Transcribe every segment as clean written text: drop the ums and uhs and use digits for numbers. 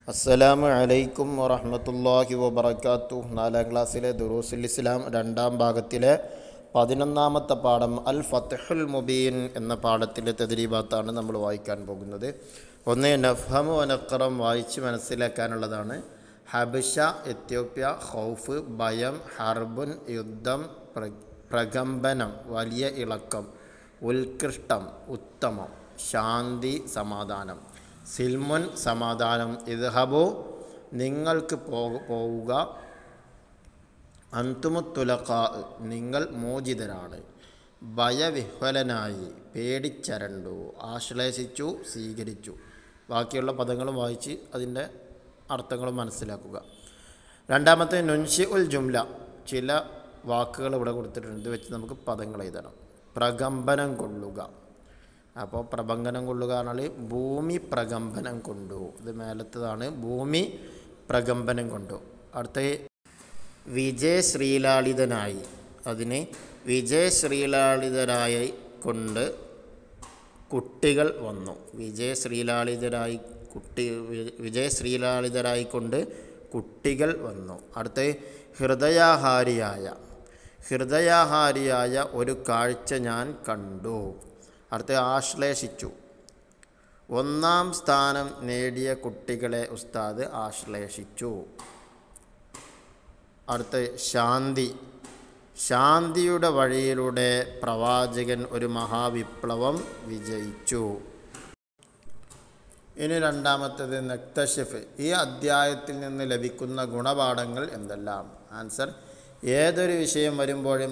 അസ്സലാമു അലൈക്കും വറഹ്മത്തുള്ളാഹി വബറകാതുഹു. 4ാം ക്ലാസ്സിലെ ദുറൂസുൽ ഇസ്ലാം 2ാം ഭാഗത്തിലെ 11ാമത്തെ പാഠം അൽ ഫത്ഹുൽ മുബീൻ എന്ന പാഠത്തിലെ തദ്രീബാത്താണ് നമ്മൾ വായിക്കാൻ പോകുന്നത്. ഒന്ന് നഫ്ഹമു വനഖറം വായിച്ച് മനസ്സിലാക്കാനുള്ളതാണ്. ഹബശ, എത്യോപ്യ, ഖൗഫ് ഭയം, ഹർബുൻ യുദ്ധം, പ്രകമ്പനം വലിയ ഇളക്കം, ഉത്കൃഷ്ടം ഉത്തമം, ശാന്തി സമാധാനം, സിൽമുൻ സമാധാനം, ഇദ്ഹബു നിങ്ങൾക്ക് പോവുക, അന്തുമുത്തുലഖാ നിങ്ങൾ മോചിതരാണ്, ഭയവിഹ്വലനായി പേടിച്ചരണ്ടു, ആശ്ലേഷിച്ചു സ്വീകരിച്ചു. ബാക്കിയുള്ള പദങ്ങളും വായിച്ച് അതിൻ്റെ അർത്ഥങ്ങളും മനസ്സിലാക്കുക. രണ്ടാമത്തെ നുൻഷി ഉൽ ജുംല, ചില വാക്കുകൾ ഇവിടെ കൊടുത്തിട്ടുണ്ട്. ഇത് വെച്ച് നമുക്ക് പദങ്ങൾ എഴുതണം. പ്രകമ്പനം കൊള്ളുക. അപ്പോൾ പ്രകമ്പനം കൊള്ളുക എന്നാൽ ഭൂമി പ്രകമ്പനം കൊണ്ടു. ഇത് മേലത്തതാണ്. ഭൂമി പ്രകമ്പനം കൊണ്ടു. അടുത്ത വിജയശ്രീലാളിതനായി, അതിന് വിജയശ്രീലാളിതരായി കൊണ്ട് കുട്ടികൾ വന്നു. വിജയശ്രീലാളിതരായി കൊണ്ട് കുട്ടികൾ വന്നു. അടുത്ത ഹൃദയാഹാരിയായ ഒരു കാഴ്ച ഞാൻ കണ്ടു. അടുത്ത ആശ്ലേഷിച്ചു. 1ാം സ്ഥാനം നേടിയ കുട്ടികളെ ഉസ്താദ് ആശ്ലേഷിച്ചു. അടുത്ത ശാന്തിയുടെ വഴിയിലൂടെ പ്രവാചകൻ ഒരു മഹാവിപ്ലവം വിജയിച്ചു. ഇനി രണ്ടാമത്തേത് നക്തഷിഫ്, ഈ അധ്യായത്തിൽ നിന്ന് ലഭിക്കുന്ന ഗുണപാഠങ്ങൾ എന്തെല്ലാം? ആൻസർ: ഏതൊരു വിഷയം വരുമ്പോഴും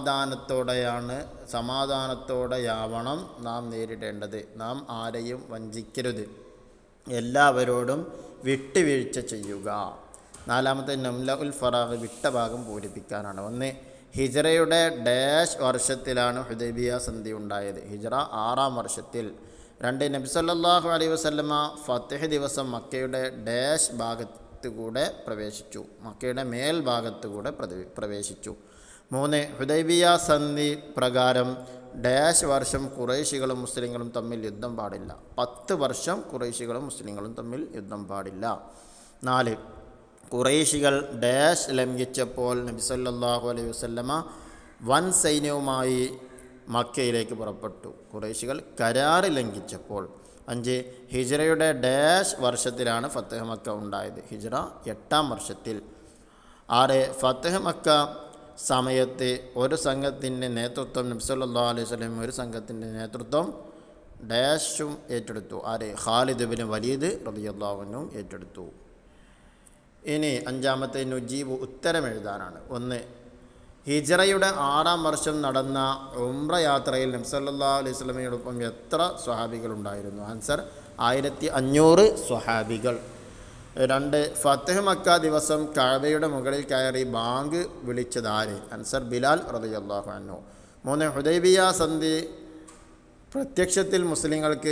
സമാധാനത്തോടെയാവണം നാം നേരിടേണ്ടത്. നാം ആരെയും വഞ്ചിക്കരുത്. എല്ലാവരോടും വിട്ടുവീഴ്ച ചെയ്യുക. 4ാമത്തെ നംല ഉൽ ഫറാഖ്, വിട്ട ഭാഗം പൂരിപ്പിക്കാനാണ്. 1. ഹിജ്റയുടെ ഡാഷ് വർഷത്തിലാണ് ഹുദൈബിയ സന്ധി ഉണ്ടായത്? ഹിജ്റ 6ാം വർഷത്തിൽ. 2. നബി സല്ലല്ലാഹു അലൈഹി വസല്ലമ ഫത്ഹ് ദിവസം മക്കയുടെ ഡാഷ് ഭാഗത്തുകൂടെ പ്രവേശിച്ചു? മക്കയുടെ മേൽഭാഗത്തുകൂടെ പ്രവേശിച്ചു. 3. ഹുദൈബിയ സന്ധി പ്രകാരം ഡാഷ് വർഷം ഖുറൈശികളും മുസ്ലിങ്ങളും തമ്മിൽ യുദ്ധം പാടില്ല? 10 വർഷം ഖുറൈശികളും മുസ്ലിങ്ങളും തമ്മിൽ യുദ്ധം പാടില്ല. 4. ഖുറൈശികൾ ഡാഷ് ലംഘിച്ചപ്പോൾ നബി സല്ലല്ലാഹു അലൈഹി വസല്ലമ വൻ സൈന്യവുമായി മക്കയിലേക്ക് പുറപ്പെട്ടു? ഖുറൈശികൾ കരാറ് ലംഘിച്ചപ്പോൾ. 5. ഹിജ്റയുടെ ഡാഷ് വർഷത്തിലാണ് ഫത്ഹ് മക്ക ഉണ്ടായത്? ഹിജ്റ 8ാം വർഷത്തിൽ. 6. ഫത്ഹ് മക്ക സമയത്ത് ഒരു സംഘത്തിൻ്റെ നേതൃത്വം നബി സല്ലല്ലാഹു അലൈഹി വസല്ലം ഒരു സംഘത്തിൻ്റെ നേതൃത്വം ഡാഷും ഏറ്റെടുത്തു. ആര്? ഖാലിദ് ഇബ്നു വലീദ് റളിയല്ലാഹു അൻഹു ഏറ്റെടുത്തു. ഇനി 5ാമത്തെ നുജീബ്, ഉത്തരം എഴുതാനാണ്. 1. ഹിജ്റയുടെ 6ാം വർഷം നടന്ന ഉംറ യാത്രയിൽ നബി സല്ലല്ലാഹു അലൈഹി വസല്ലമയോടൊപ്പം എത്ര സ്വഹാബികളുണ്ടായിരുന്നു? ആൻസർ: 1500 സ്വഹാബികൾ. 2. ഫത്ഹ് മക്ക ദിവസം കഅബയുടെ മുകളിൽ കയറി ബാങ്ക് വിളിച്ചതാര്? ആൻസർ: ബിലാൽ റളിയല്ലാഹു അൻഹു. 3. ഹുദൈബിയ സന്ധി പ്രത്യക്ഷത്തിൽ മുസ്ലിങ്ങൾക്ക്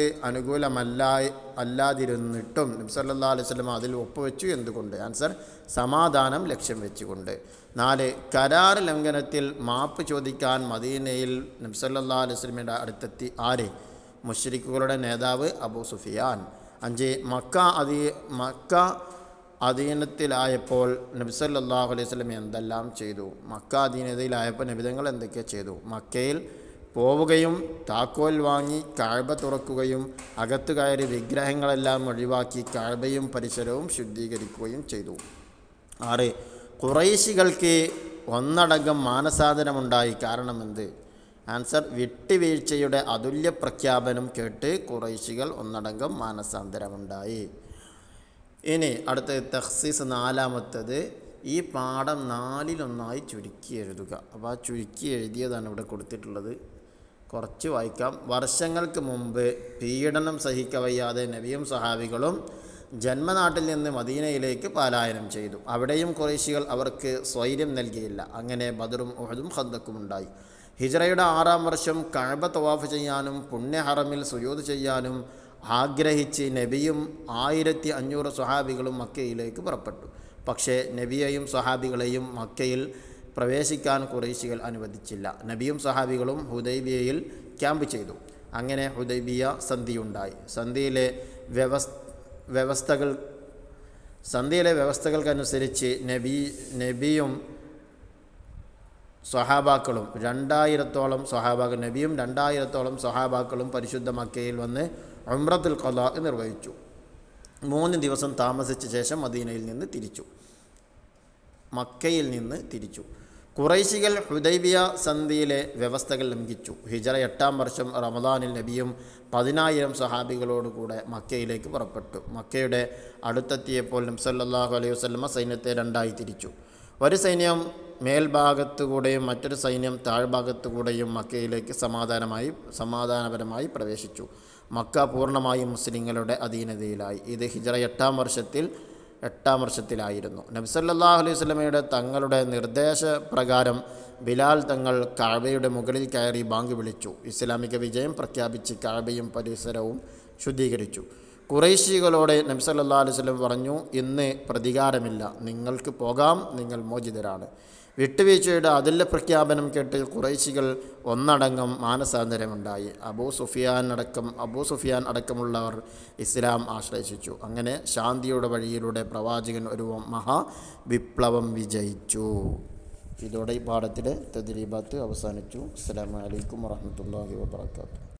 അനുകൂലമല്ലാതിരുന്നിട്ടും നബി സല്ലല്ലാഹു അലൈഹി വസല്ലം അതിൽ ഒപ്പുവെച്ചു. എന്തുകൊണ്ട്? ആൻസർ: സമാധാനം ലക്ഷ്യം വെച്ചുകൊണ്ട്. 4. കരാർ ലംഘനത്തിൽ മാപ്പ് ചോദിക്കാൻ മദീനയിൽ നബി സല്ലല്ലാഹു അലൈഹി വസല്ലമയുടെ അടുത്തെത്തി ആര്? മുശ്രിക്കുകളുടെ നേതാവ് അബൂ സുഫിയാൻ. 5. മക്ക അധീനത്തിലായപ്പോൾ നബി സല്ലല്ലാഹു അലൈഹി വസല്ലം എന്തെല്ലാം ചെയ്തു? മക്ക അധീനതയിലായപ്പോൾ നബിതങ്ങൾ എന്തൊക്കെ ചെയ്തു? മക്കയിൽ പോവുകയും താക്കോൽ വാങ്ങി കഅബ തുറക്കുകയും അകത്തു കയറി വിഗ്രഹങ്ങളെല്ലാം ഒഴിവാക്കി കഅബയും പരിസരവും ശുദ്ധീകരിക്കുകയും ചെയ്തു. 6. ഖുറൈശികൾക്ക് ഒന്നടങ്കം മാനസാന്തരമുണ്ടായി. കാരണമെന്ത്? ആൻസർ: വിട്ടുവീഴ്ചയുടെ അതുല്യ പ്രഖ്യാപനം കേട്ട് ഖുറൈശികൾ ഒന്നടങ്കം മാനസാന്തരമുണ്ടായി. ഇനി അടുത്തത് തഖ്സീസ്, 4ാമത്തേത്. ഈ പാഠം 4-1 ചുരുക്കി എഴുതുക. അപ്പോൾ ആ ചുരുക്കി എഴുതിയതാണ് ഇവിടെ കൊടുത്തിട്ടുള്ളത്. കുറച്ച് വായിക്കാം. വർഷങ്ങൾക്ക് മുമ്പ് പീഡനം സഹിക്കവയ്യാതെ നബിയും സഹാബികളും ജന്മനാട്ടിൽ നിന്ന് മദീനയിലേക്ക് പലായനം ചെയ്തു. അവിടെയും ഖുറൈശികൾ അവർക്ക് സ്വൈര്യം നൽകിയില്ല. അങ്ങനെ ബദറും ഉഹദും ഖന്ദക്കും ഉണ്ടായി. ഹിജ്റയുടെ 6ാം വർഷം കഅബ തവാഫ് ചെയ്യാനും പുണ്യഹറമിൽ സുജൂദ് ചെയ്യാനും ആഗ്രഹിച്ച് നബിയും 1500 സ്വഹാബികളും മക്കയിലേക്ക് പുറപ്പെട്ടു. പക്ഷേ നബിയെയും സ്വഹാബികളെയും മക്കയിൽ പ്രവേശിക്കാൻ ഖുറൈശികൾ അനുവദിച്ചില്ല. നബിയും സ്വഹാബികളും ഹുദൈബിയയിൽ ക്യാമ്പ് ചെയ്തു. അങ്ങനെ ഹുദൈബിയ സന്ധിയുണ്ടായി. സന്ധിയിലെ വ്യവസ്ഥകൾ സന്ധിയിലെ വ്യവസ്ഥകൾക്കനുസരിച്ച് നബിയും സ്വഹാബാക്കളും 2000-ഓളം സ്വഹാബാക്കൾ നബിയും 2000-ഓളം സ്വഹാബാക്കളും പരിശുദ്ധ മക്കയിൽ വന്ന് ഉംറത്തുൽ ഖളാ നിർവഹിച്ചു. 3 ദിവസം താമസിച്ച ശേഷം മക്കയിൽ നിന്ന് തിരിച്ചു. ഖുറൈശികൾ ഹുദൈബിയ സന്ധിയിലെ വ്യവസ്ഥകൾ ലംഘിച്ചു. ഹിജറ 8-ാം വർഷം റമദാനിൽ നബിയും 10,000 സ്വഹാബികളോടുകൂടെ മക്കയിലേക്ക് പുറപ്പെട്ടു. മക്കയുടെ അടുത്തെത്തിയപ്പോൾ നബി സല്ലല്ലാഹു അലൈഹി വസല്ലമ സൈന്യത്തെ 2ആയി തിരിച്ചു. ഒരു സൈന്യം മേൽഭാഗത്തുകൂടെയും മറ്റൊരു സൈന്യം താഴ്ഭാഗത്തുകൂടെയും മക്കയിലേക്ക് സമാധാനപരമായി പ്രവേശിച്ചു. മക്ക പൂർണ്ണമായും മുസ്ലിങ്ങളുടെ അധീനതയിലായി. ഇത് ഹിജറ 8-ാം വർഷത്തിലായിരുന്നു. നബി സല്ലല്ലാഹു അലൈഹി വസല്ലമയുടെ തങ്ങളുടെ നിർദ്ദേശപ്രകാരം ബിലാൽ തങ്ങൾ കഅബയുടെ മുകളിൽ കയറി ബാങ്ക് വിളിച്ചു. ഇസ്ലാമിക വിജയം പ്രഖ്യാപിച്ച് കഅബയും പരിസരവും ശുദ്ധീകരിച്ചു. ഖുറൈശികളോട് നബി സല്ലല്ലാഹു അലൈഹി വസല്ലം പറഞ്ഞു, ഇന്ന് പ്രതികാരമില്ല, നിങ്ങൾക്ക് പോകാം, നിങ്ങൾ മോചിതരാണ്. വിട്ടുവീഴ്ചയുടെ അതിലെ പ്രഖ്യാപനം കേട്ട് ഖുറൈശികൾ ഒന്നടങ്കം മാനസാന്തരമുണ്ടായി. അബൂ സുഫിയാൻ അടക്കമുള്ളവർ ഇസ്ലാം ആശ്രയിച്ചു. അങ്ങനെ ശാന്തിയുടെ വഴിയിലൂടെ പ്രവാചകൻ ഒരു മഹാവിപ്ലവം വിജയിച്ചു. ഇതോടെ ഈ പാഠത്തിലെ തദ്രീബാത്ത് അവസാനിച്ചു. അസ്സലാമു അലൈക്കും വറഹ്മത്തുള്ളാഹി വബറകാതുഹു.